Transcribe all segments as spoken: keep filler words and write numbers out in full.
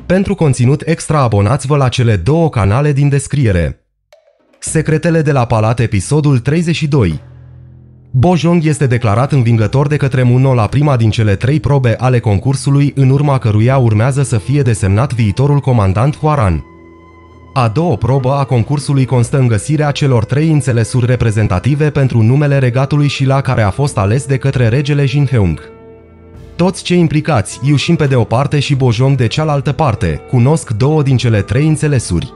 Pentru conținut extra abonați-vă la cele două canale din descriere. Secretele de la Palat, episodul treizeci și doi. Bojong este declarat învingător de către Muno la prima din cele trei probe ale concursului, în urma căruia urmează să fie desemnat viitorul comandant Hwaran. A doua probă a concursului constă în găsirea celor trei înțelesuri reprezentative pentru numele regatului Shilla, care a fost ales de către regele Jinheung. Toți cei implicați, Yushin pe de o parte și Bojong de cealaltă parte, cunosc două din cele trei înțelesuri.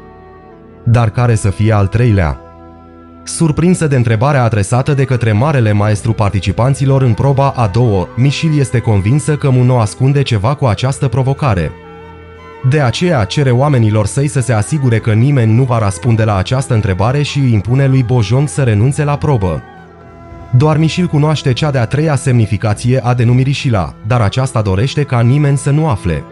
Dar care să fie al treilea? Surprinsă de întrebarea adresată de către marele maestru participanților în proba a doua, Michelle este convinsă că Muno ascunde ceva cu această provocare. De aceea cere oamenilor săi să se asigure că nimeni nu va răspunde la această întrebare și îi impune lui Bojong să renunțe la probă. Doar Michelle cunoaște cea de-a treia semnificație a denumirii Shilla, dar aceasta dorește ca nimeni să nu afle.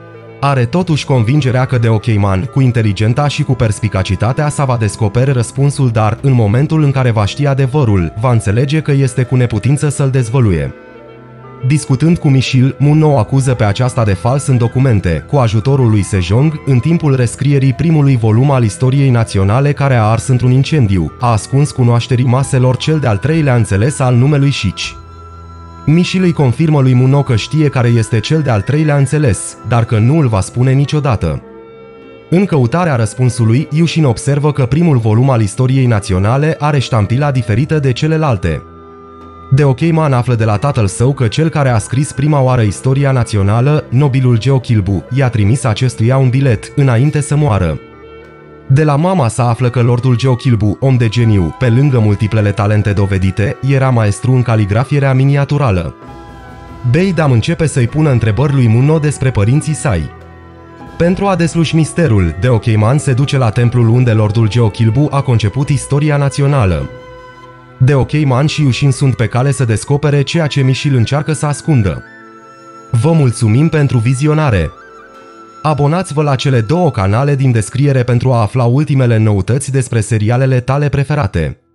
Are totuși convingerea că Deokeiman, cu inteligenta și cu perspicacitatea sa, va descoperi răspunsul, dar în momentul în care va ști adevărul, va înțelege că este cu neputință să-l dezvăluie. Discutând cu Michelle, Muno acuză pe aceasta de fals în documente, cu ajutorul lui Sejong, în timpul rescrierii primului volum al istoriei naționale, care a ars într-un incendiu, a ascuns cunoașterii maselor cel de-al treilea înțeles al numelui Shich. Michelle îi confirmă lui Muno că știe care este cel de-al treilea înțeles, dar că nu îl va spune niciodată. În căutarea răspunsului, Yushin observă că primul volum al istoriei naționale are ștampila diferită de celelalte. Deokeiman află de la tatăl său că cel care a scris prima oară istoria națională, nobilul Jeokilbu, i-a trimis acestuia un bilet înainte să moară. De la mama sa află că lordul Jeokilbu, om de geniu, pe lângă multiplele talente dovedite, era maestru în caligrafierea miniaturală. Beidam începe să-i pună întrebări lui Muno despre părinții săi. Pentru a desluși misterul, Deokeiman se duce la templul unde lordul Jeokilbu a conceput istoria națională. Deokeiman și Yushin sunt pe cale să descopere ceea ce Michelle încearcă să ascundă. Vă mulțumim pentru vizionare! Abonați-vă la cele două canale din descriere pentru a afla ultimele noutăți despre serialele tale preferate.